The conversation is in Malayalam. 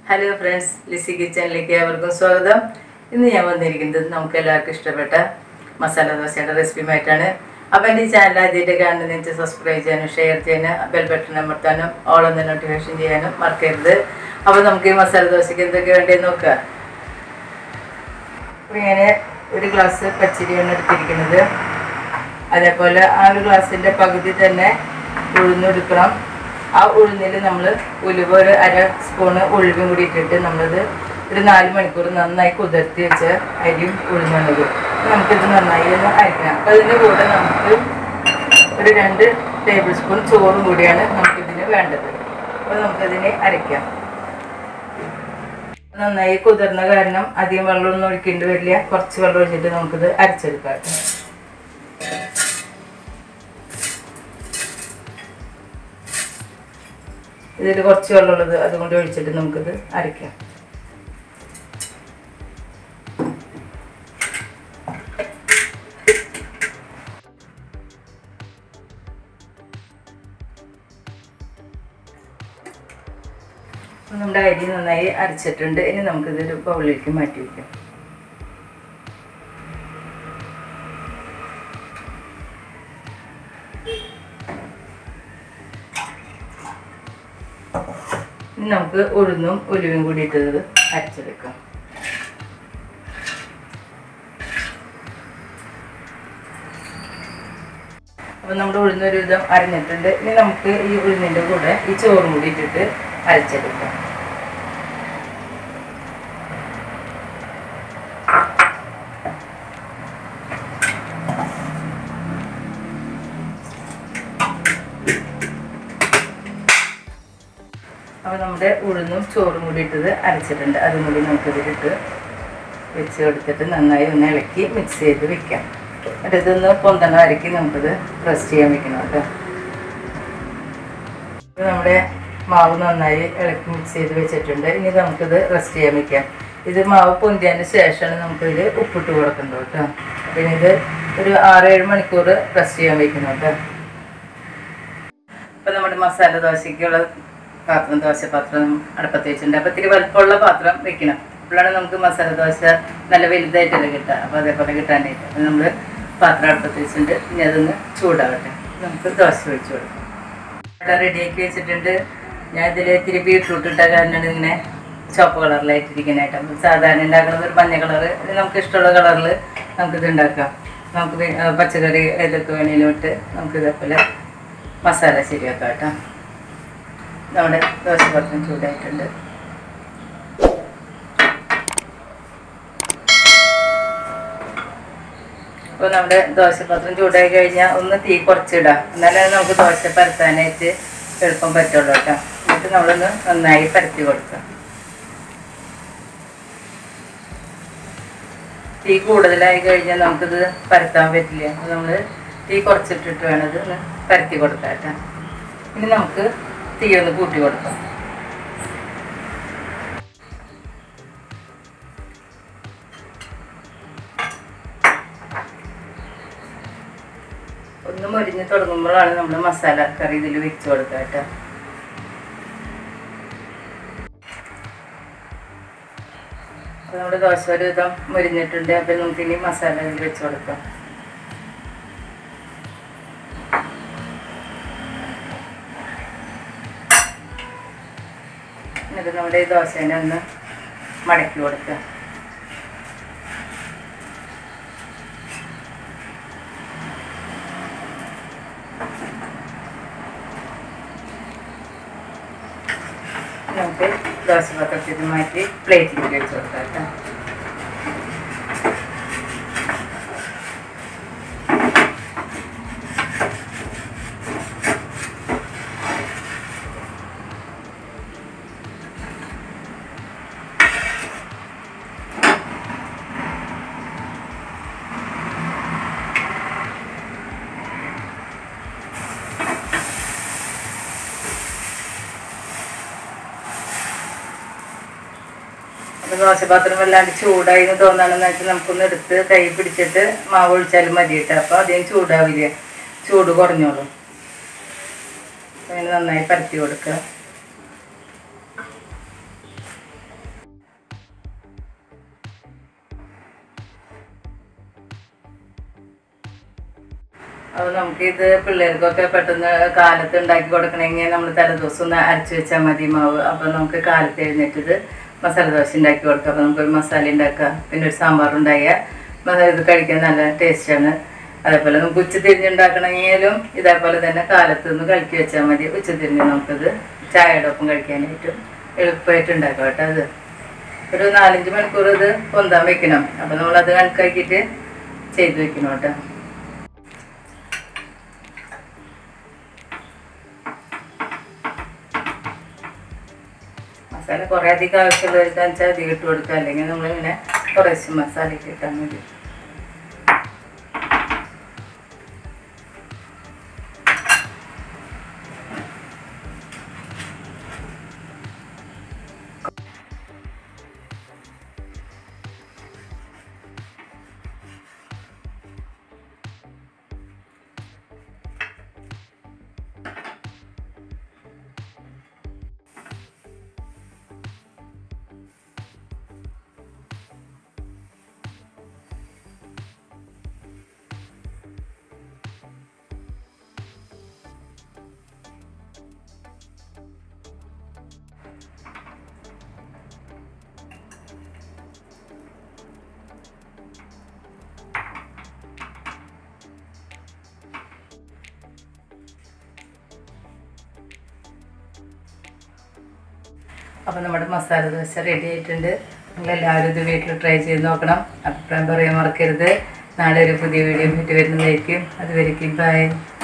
ഹലോ ഫ്രണ്ട്സ്, ലിസി കിച്ചണിലേക്ക് ഏവർക്കും സ്വാഗതം. ഇന്ന് ഞാൻ വന്നിരിക്കുന്നത് നമുക്ക് എല്ലാവർക്കും ഇഷ്ടപ്പെട്ട മസാല ദോശയുടെ റെസിപ്പിയുമായിട്ടാണ്. അപ്പോൾ എൻ്റെ ഈ ചാനൽ ആദ്യമായിട്ട് കാണുന്നതിന് സബ്സ്ക്രൈബ് ചെയ്യാനും ഷെയർ ചെയ്യാനും ബെൽ ബട്ടൺ അമർത്താനും ഓൾ എന്ന നോട്ടിഫിക്കേഷൻ ചെയ്യാനും മറക്കരുത്. അപ്പോൾ നമുക്ക് ഈ മസാല ദോശയ്ക്ക് എന്തൊക്കെ വേണ്ടതെന്ന് നോക്കുക. അപ്പോൾ ഞാൻ ഒരു ഗ്ലാസ് പച്ചരിയാണ് എടുത്തിരിക്കുന്നത്. അതേപോലെ ആ ഒരു ഗ്ലാസിൻ്റെ പകുതി തന്നെ ഉഴുന്നെടുക്കണം. ആ ഉഴുന്നിൽ നമ്മൾ ഉലുവ ഒരു അര സ്പൂണ് ഉഴുവും കൂടി ഇട്ടിട്ട് നമ്മളത് ഒരു 4 മണിക്കൂർ നന്നായി കുതിർത്തി വെച്ച അരിയും ഉഴുന്നത് നമുക്കിത് നന്നായി ഒന്ന് അരക്കണം. അപ്പോൾ അതിൻ്റെ കൂടെ നമുക്ക് ഒരു 2 ടേബിൾ സ്പൂൺ ചോറും കൂടിയാണ് നമുക്കിതിന് വേണ്ടത്. അപ്പോൾ നമുക്കതിനെ അരയ്ക്കാം. നന്നായി കുതിർന്ന കാരണം അധികം വെള്ളമൊന്നും ഒഴിക്കേണ്ടി വരില്ല. കുറച്ച് വെള്ളം ഒഴിച്ചിട്ട് നമുക്കിത് അരച്ചെടുക്കാം. ഇതിൽ കുറച്ച് വെള്ളമുള്ളത് അതുകൊണ്ട് ഒഴിച്ചിട്ട് നമുക്കിത് അരയ്ക്കാം. നമ്മുടെ അരി നന്നായി അരച്ചിട്ടുണ്ട്. ഇനി നമുക്കിതൊരു ബൗളിലേക്ക് മാറ്റി വയ്ക്കാം. ഇനി നമുക്ക് ഉഴുന്നും ഉലുവയും കൂടി ഇട്ടത് അരച്ചെടുക്കാം. അപ്പോൾ നമ്മുടെ ഉഴുന്നൊരു വിധം അരഞ്ഞിട്ടുണ്ട്. ഇനി നമുക്ക് ഈ ഉഴുന്നിൻ്റെ കൂടെ ഈ ചോറും കൂടി ഇട്ടിട്ട് അരച്ചെടുക്കാം. അപ്പോൾ നമ്മുടെ ഉഴുന്നും ചോറും കൂടി ഇട്ടത് അരച്ചിട്ടുണ്ട്. അതും കൂടി നമുക്കിതിലിട്ട് വെച്ച് കൊടുത്തിട്ട് നന്നായി ഒന്ന് ഇളക്കി മിക്സ് ചെയ്ത് വെക്കാം. എന്നിട്ട് ഇതൊന്ന് പൊന്തണ വരയ്ക്ക് നമുക്കിത് റെസ്റ്റ് ചെയ്യാൻ വെക്കണം കേട്ടോ. നമ്മുടെ മാവ് നന്നായി ഇളക്കി മിക്സ് ചെയ്ത് വെച്ചിട്ടുണ്ട്. ഇനി നമുക്കിത് റെസ്റ്റ് ചെയ്യാൻ വെക്കാം. ഇത് മാവ് പൊന്തിയതിന് ശേഷമാണ് നമുക്കിതിൽ ഉപ്പിട്ട് കൊടുക്കേണ്ടത് കേട്ടോ. പിന്നെ ഇത് ഒരു 6-7 മണിക്കൂർ റെസ്റ്റ് ചെയ്യാൻ വെക്കണം കേട്ടോ. അപ്പോൾ നമ്മുടെ മസാല ദോശയ്ക്കുള്ള പാത്രം, ദോശപാത്രം അടുപ്പത്ത് വെച്ചിട്ടുണ്ട്. അപ്പോൾ ഇത്തിരി വലുപ്പമുള്ള പാത്രം വെക്കണം. അപ്പോഴാണ് നമുക്ക് മസാല ദോശ നല്ല വലുതായിട്ടല്ലേ കിട്ടുക. അപ്പോൾ അതേപോലെ കിട്ടാനായിട്ട് അപ്പോൾ നമ്മൾ പാത്രം അടുപ്പത്ത് വെച്ചിട്ടുണ്ട്. ഇനി അതൊന്ന് ചൂടാവട്ടെ. നമുക്ക് ദോശ ഒഴിച്ച് കൊടുക്കാം. ഇവിടെ റെഡിയാക്കി വെച്ചിട്ടുണ്ട്. ഞാൻ ഇതിൽ ഇത്തിരി ബീട്രൂട്ട് ഇട്ട കാരണമാണ് ഇങ്ങനെ ചുവപ്പ് കളറിലായിട്ടിരിക്കാനായിട്ട്. അപ്പോൾ സാധാരണ ഉണ്ടാക്കുന്നത് ഒരു മഞ്ഞ കളറ്, നമുക്ക് ഇഷ്ടമുള്ള കളറിൽ നമുക്കിത് ഉണ്ടാക്കാം. നമുക്ക് പച്ചക്കറി ഏതൊക്കെ വേണേലും ഇട്ട് നമുക്കിതേപോലെ മസാല ശരിയാക്കാം കേട്ടോ. നമ്മുടെ ദോശപാത്രം ചൂടായിട്ടുണ്ട്. അപ്പോൾ നമ്മുടെ ദോശപാത്രം ചൂടായി കഴിഞ്ഞാൽ ഒന്ന് തീ കുറച്ചിടാം. എന്നാലേ നമുക്ക് ദോശ പരത്താനായിട്ട് എളുപ്പം പറ്റുള്ളൂ കേട്ടോ. എന്നിട്ട് നമ്മളൊന്ന് നന്നായി പരത്തി കൊടുക്കാം. തീ കൂടുതലായി കഴിഞ്ഞാൽ നമുക്കിത് പരത്താൻ പറ്റില്ല. അപ്പോൾ നമ്മൾ തീ കുറച്ചിട്ടിട്ട് വേണം ഇത് ഒന്ന് പരത്തി കൊടുക്കാം കേട്ടോ. ഇനി നമുക്ക് തീ ഒന്ന് കൂട്ടി കൊടുക്കാം. ഒന്ന് മൊരിഞ്ഞ് തുടങ്ങുമ്പോഴാണ് നമ്മൾ മസാല കറി ഇതിൽ വെച്ച് കൊടുക്കുക കേട്ടോ. അപ്പോൾ നമ്മുടെ ദോശ ഒരു വിധം മൊരിഞ്ഞിട്ടുണ്ട്. അപ്പോൾ നമുക്ക് ഇനി മസാല ഇതിൽ വെച്ച് കൊടുക്കാം. എന്നിട്ട് നമ്മുടെ ഈ ദോശേനെ ഒന്ന് മടക്കി കൊടുക്കുക. നമുക്ക് ദോശപാത്രത്തിൽ മാറ്റി പ്ലേറ്റിലേക്ക് വെച്ച് കൊടുക്കാം കേട്ടോ. അപ്പോൾ ദോശപാത്രം വല്ലാണ്ട് ചൂടായി എന്ന് തോന്നുകയാണെന്ന് വെച്ചാൽ നമുക്കൊന്ന് എടുത്ത് കൈ പിടിച്ചിട്ട് മാവ് ഒഴിച്ചാലും മതി കേട്ടോ. അപ്പോൾ അധികം ചൂടാവില്ല, ചൂട് കുറഞ്ഞോളൂ. അങ്ങനെ നന്നായി പരത്തി കൊടുക്കുക. അപ്പോൾ നമുക്കിത് പിള്ളേർക്കൊക്കെ പെട്ടെന്ന് കാലത്ത് ഉണ്ടാക്കി കൊടുക്കണമെങ്കിൽ നമ്മൾ തലേദിവസം ഒന്ന് അരച്ച് വെച്ചാൽ മതി മാവ്. അപ്പോൾ നമുക്ക് കാലത്ത് എഴുന്നേറ്റത് മസാല ദോശ ഉണ്ടാക്കി കൊടുക്കാം. അപ്പോൾ നമുക്കൊരു മസാല ഉണ്ടാക്കാം, പിന്നെ ഒരു സാമ്പാറുണ്ടായാൽ ഇത് കഴിക്കാൻ നല്ല ടേസ്റ്റാണ്. അതേപോലെ നമുക്ക് ഉച്ചതിരിഞ്ഞുണ്ടാക്കണമെങ്കിലും ഇതേപോലെ തന്നെ കാലത്ത് നിന്ന് കലക്കി വെച്ചാൽ മതി. ഉച്ചതിരിഞ്ഞ് നമുക്കത് ചായയുടെ ഒപ്പം കഴിക്കാനായിട്ടും എളുപ്പമായിട്ട് ഉണ്ടാക്കാം കേട്ടോ. അത് ഒരു 4-5 മണിക്കൂർ ഇത് പൊന്താൻ വെക്കണം. അപ്പോൾ നമ്മളത് കണക്കാക്കിയിട്ട് ചെയ്ത് വെക്കണം കേട്ടോ. മസാല കുറേ അധികം ആവശ്യമുള്ളവർക്കാന്ന് വെച്ചാൽ അധികം ഇട്ട് കൊടുക്കുക, അല്ലെങ്കിൽ നമ്മളിങ്ങനെ കുറേശ്ശെ മസാല ഒക്കെ ഇട്ടാൽ മതി. അപ്പോൾ നമ്മുടെ മസാല ദോശ റെഡി ആയിട്ടുണ്ട്. നിങ്ങളെല്ലാവരും ഇത് വീട്ടിൽ ട്രൈ ചെയ്ത് നോക്കണം. അഭിപ്രായം പറയാൻ മറക്കരുത്. നാളെ ഒരു പുതിയ വീഡിയോ ആയിട്ട് വരുന്നതായിരിക്കും. അതുവരേക്കും ബൈ.